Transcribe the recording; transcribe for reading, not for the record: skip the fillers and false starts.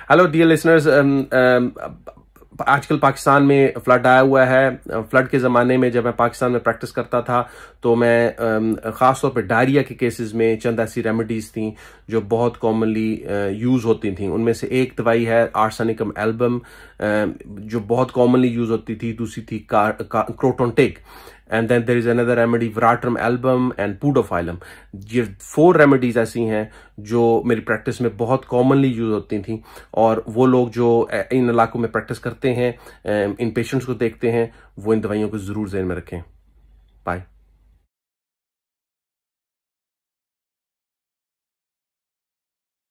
Hello dear listeners, आजकल पाकिस्तान में flood आया हुआ है। फ्लड के ज़माने में जब मैं पाकिस्तान में प्रैक्टिस करता था तो मैं ख़ास तौर पे डायरिया के केसेस में चंद ऐसी रेमेडीज़ थी जो बहुत कॉमनली यूज़ होती थी। उनमें से एक दवाई है आर्सेनिकम एल्बम, जो बहुत कॉमनली यूज़ होती थी। दूसरी थी क्रोटोनटेक, and then there is another remedy Veratrum album and Podophyllum. ये 4 रेमेडीज ऐसी हैं जो मेरी प्रैक्टिस में बहुत कॉमनली यूज होती थी, और वो लोग जो इन इलाकों में प्रैक्टिस करते हैं, इन पेशेंट्स को देखते हैं, वो इन दवाइयों को जरूर ज़हन में रखें। बाय।